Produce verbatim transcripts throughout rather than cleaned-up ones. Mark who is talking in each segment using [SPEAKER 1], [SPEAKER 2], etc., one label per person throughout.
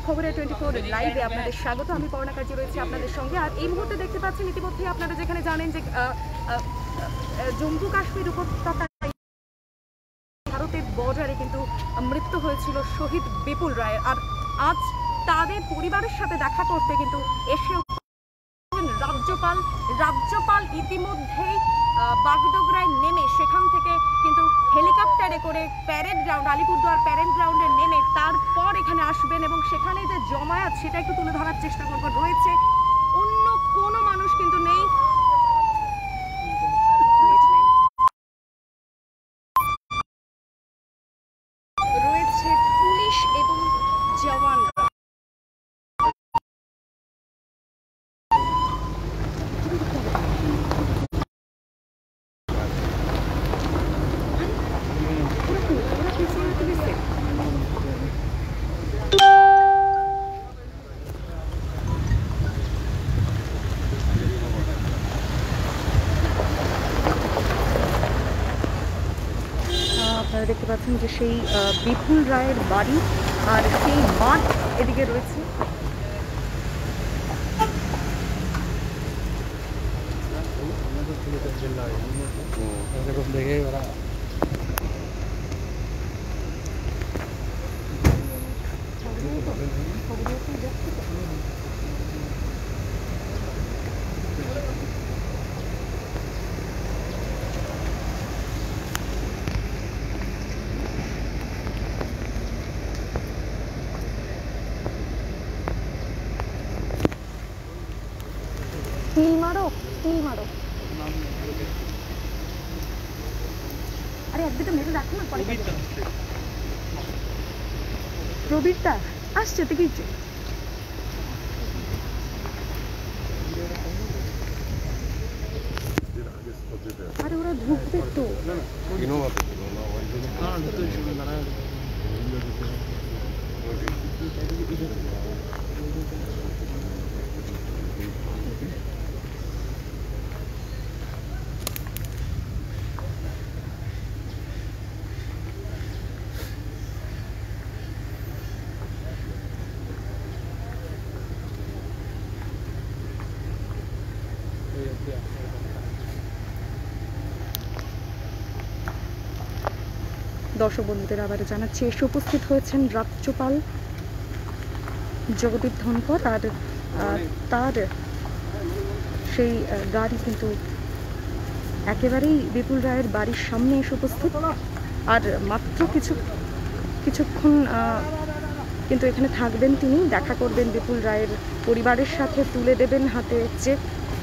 [SPEAKER 1] খবরে twenty four লাইভে আপনাদের স্বাগত। আমি পর্ণা কাজী রয়েছি আপনাদের সঙ্গে। আর এই মুহূর্তে দেখতে পাচ্ছেন, ইতিমধ্যে আপনারা যেখানে জানেন যে জম্মু কাশ্মীর উপত্যকায় ভারতের বর্ডারে কিন্তু মৃত্যু হয়েছিল শহীদ বিপুল রায়ের। আর আজ তাদের পরিবারের সাথে দেখা করতে কিন্তু এসে রাজ্যপাল রাজ্যপাল ইতিমধ্যেই বাগডোগরায় নেমে সেখান থেকে কিন্তু হেলিকপ্টারে করে প্যারেড গ্রাউন্ড আলিপুরদুয়ার প্যারেড গ্রাউন্ডে নেমে তারপর এখানে আসবেন এবং সেখানে যে জমায়েত সেটা একটু তুলে ধরার চেষ্টা করব। রয়েছে অন্য কোনো মানুষ কিন্তু নেই, রয়েছে পুলিশ এবং জওয়ানরা। আপনারা দেখতে পাচ্ছেন যে সেই বিপুল রায়ের বাড়ি আর সেই মাঠ এদিকে রয়েছে। তিল মারো তিল মারো আরে একদিকে মেরে রাখো না। প্রবীর দাস আসছে তো কিছু। আরে ওরা ঢুকবে তো। দর্শক বন্ধুদের আবার জানাচ্ছি, এসে উপস্থিত হয়েছেন রাজ্যপাল জগদীপ ধনকর। আর তার সেই গাড়ি কিন্তু একেবারেই বিপুল রায়ের বাড়ির সামনে এসে উপস্থিত। আর মাত্র কিছু কিছুক্ষণ কিন্তু এখানে থাকবেন তিনি, দেখা করবেন বিপুল রায়ের পরিবারের সাথে, তুলে দেবেন হাতে চেক।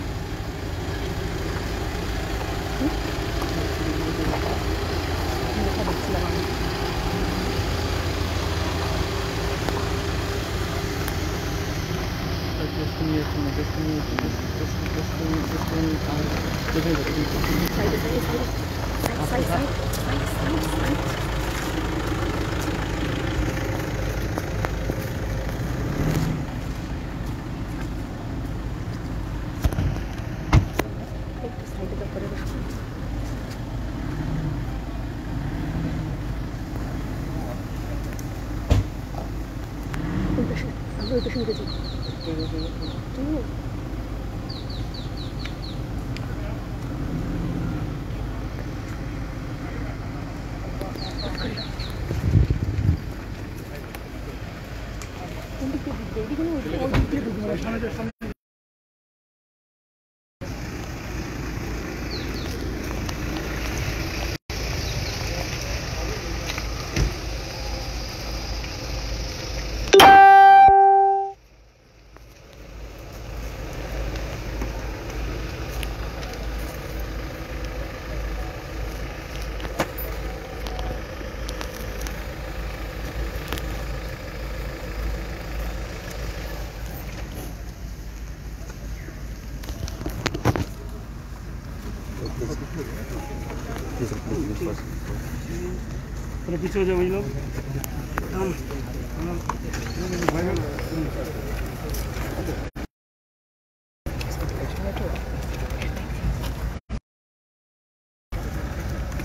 [SPEAKER 2] পিছিয়ে যাবে বুঝলাম।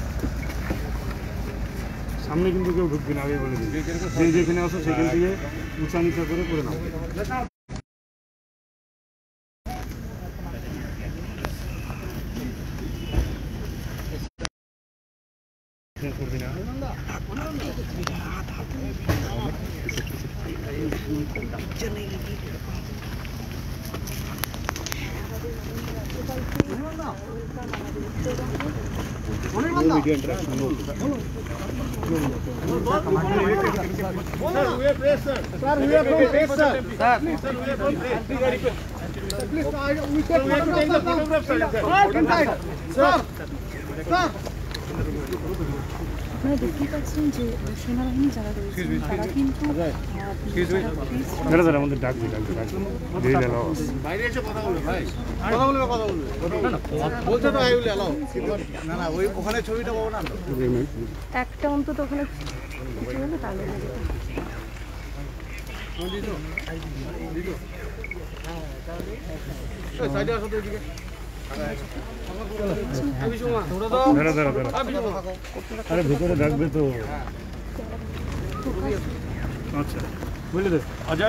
[SPEAKER 2] সামনে কিন্তু কেউ ঢুকবে না, আগে বলে দিই। যে যেখানে আসো সেখান থেকে উঁচা নিচা করে করে নাও। করবি না
[SPEAKER 1] আপনারা দেখতেই পাচ্ছেন যে সেনাবাহিনী যারা রয়েছেন তারা কিন্তু
[SPEAKER 2] দাঁড়া দাঁড়া আমাদের ডাকবি ডাকবি ডাকবি দেরি এলাও
[SPEAKER 3] বাইরে এসে কথা বলবে ভাই কথা বলবে কথা বলবে বলছে তো আই উইল এলাও না না ওই ওখানে ছবিটা পাবো না
[SPEAKER 1] একটা অন্তত ওখানে কিছু হলে তাহলে
[SPEAKER 3] সাইডে আসো তো এদিকে
[SPEAKER 2] দাঁড়া দাঁড়া দাঁড়া আরে ভিতরে ডাকবে তো আচ্ছা বলে দে অজয়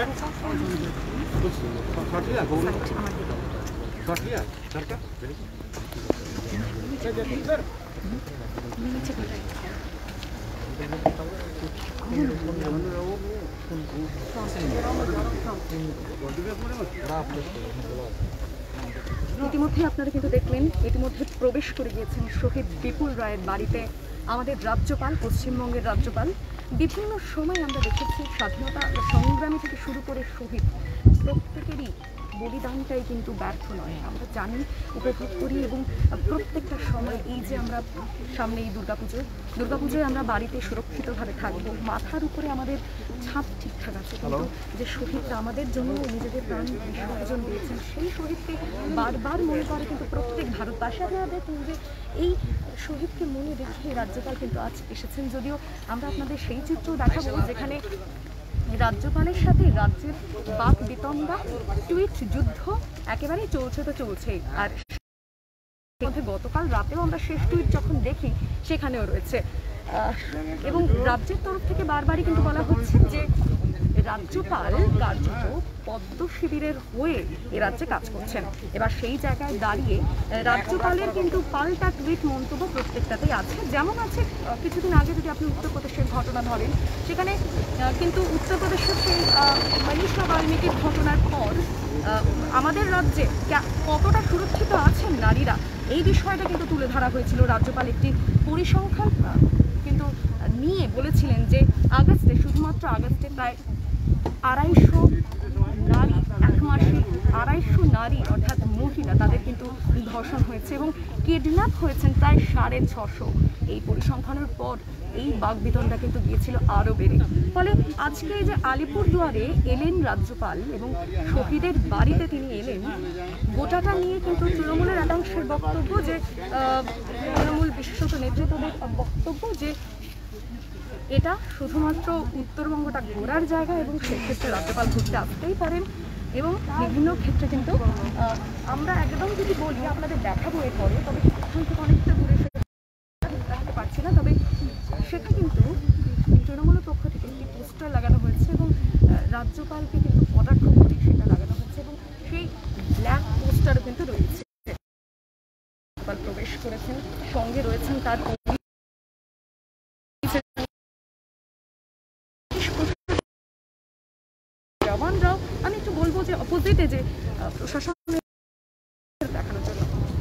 [SPEAKER 1] ইতিমধ্যে আপনারা কিন্তু দেখলেন ইতিমধ্যে প্রবেশ করে গিয়েছেন শহীদ বিপুল রায়ের বাড়িতে আমাদের রাজ্যপাল, পশ্চিমবঙ্গের রাজ্যপাল। বিভিন্ন সময় আমরা দেখেছি স্বাধীনতা সংগ্রামী থেকে শুরু করে শহীদ প্রত্যেকেরই বলিদানটাই কিন্তু ব্যর্থ নয়, আমরা জানি, উপভোগ করি এবং প্রত্যেকটা সময় এই যে আমরা সামনে এই দুর্গাপুজো দুর্গাপুজোয় আমরা বাড়িতে সুরক্ষিতভাবে থাকবো, মাথার উপরে আমাদের ছাদ ঠিকঠাক আছে, কিন্তু যে শহীদরা আমাদের জন্য নিজেদের প্রাণ বিসর্জন দিয়েছেন সেই শহীদকে বারবার মনে করে কিন্তু প্রত্যেক ভারতবাসী। আপনারা দেখুন যে এই শহীদকে মনে রেখে রাজ্যপাল কিন্তু আজ এসেছেন, যদিও আমরা আপনাদের সেই চিত্র দেখাবো যেখানে রাজ্যপালের সাথে রাজ্যের বাক বিতণ্ডা, টুইট যুদ্ধ একেবারেই চলছে তো চলছে। আর গতকাল রাতেও আমরা শেষ টুইট যখন দেখি সেখানেও রয়েছে, এবং রাজ্যের তরফ থেকে বারবারই কিন্তু বলা হচ্ছে যে রাজ্যপাল কার্যত পদ্ম শিবিরের হয়ে এ রাজ্যে কাজ করছেন। এবার সেই জায়গায় দাঁড়িয়ে রাজ্যপালের কিন্তু পাল্টা টুইট মন্তব্য প্রত্যেকটাতেই আছে। যেমন আছে কিছুদিন আগে যদি আপনি উত্তরপ্রদেশের ঘটনা ধরেন, সেখানে কিন্তু উত্তরপ্রদেশের সেই মনীষা বাল্মীকির ঘটনার পর আমাদের রাজ্যে কতটা সুরক্ষিত আছেন নারীরা, এই বিষয়টা কিন্তু তুলে ধরা হয়েছিল। রাজ্যপাল একটি পরিসংখ্যান কিন্তু নিয়ে বলেছিলেন যে আগস্টে, শুধুমাত্র আগস্টে প্রায় আড়াইশো নারী, এক মাসে আড়াইশো নারী অর্থাৎ মহিলা তাদের কিন্তু ধর্ষণ হয়েছে এবং কিডন্যাপ হয়েছেন প্রায় সাড়ে ছশো। এই পরিসংখ্যানের পর এই বাকবিতণ্ডা কিন্তু গিয়েছিল আরও বেড়ে। ফলে আজকে যে আলিপুরদুয়ারে এলেন রাজ্যপাল এবং শহীদের বাড়িতে তিনি এলেন, গোটাটা নিয়ে কিন্তু তৃণমূলের একাংশের বক্তব্য, যে তৃণমূল বিশেষত নেতৃত্বদের বক্তব্য যে এটা শুধুমাত্র উত্তরবঙ্গটা ঘোরার জায়গা এবং সেক্ষেত্রে রাজ্যপাল ঘুরতে আসতেই পারেন। এবং বিভিন্ন ক্ষেত্রে কিন্তু আমরা একদম যদি বলি আপনাদের দেখাবো এরপরে, তবে এখান থেকে অনেকটা দূরে দেখাতে পারছি না, তবে সেটা কিন্তু তৃণমূলের পক্ষ থেকে একটি পোস্টার লাগানো হয়েছে এবং রাজ্যপালকে কিন্তু কটাক্ষ করে সেটা লাগানো হয়েছে এবং সেই ব্ল্যাক পোস্টারও কিন্তু রয়েছে। রাজ্যপাল প্রবেশ করেছেন, সঙ্গে রয়েছেন তার জওয়ানরাও। আমি একটু বলবো যে অপোজিটে যে প্রশাসন দেখানোর জন্য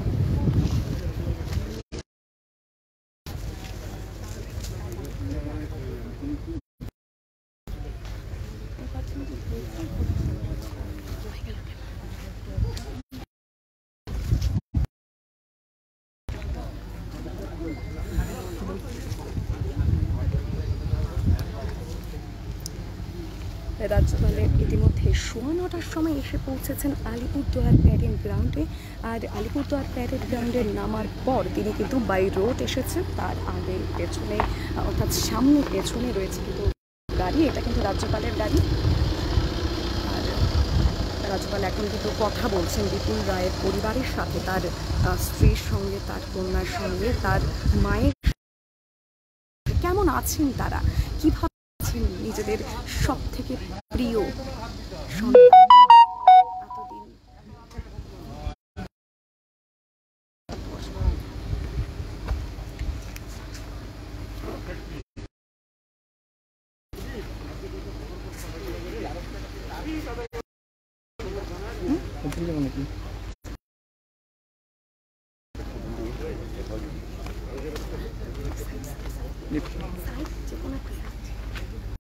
[SPEAKER 1] রাজ্যপালের ইতিমধ্যে সোয়া নটার সময় এসে পৌঁছেছেন আলিপুরদুয়ার প্যারেড গ্রাউন্ডে। আর আলিপুরদুয়ার প্যারেড গ্রাউন্ডে নামার পর তিনি কিন্তু বাই রোড এসেছেন। তার আগে পেছনে অর্থাৎ সামনে পেছনে রয়েছে কিন্তু গাড়ি, এটা কিন্তু রাজ্যপালের গাড়ি। আর রাজ্যপাল এখন কিন্তু কথা বলছেন বিপুল রায়ের পরিবারের সাথে, তার স্ত্রীর সঙ্গে, তার কন্যার সঙ্গে, তার মায়ের কেমন আছেন তারা, কীভাবে আছেন, নিজেদের সব থেকে প্রিয় সন্তান এতদিন
[SPEAKER 4] নাকি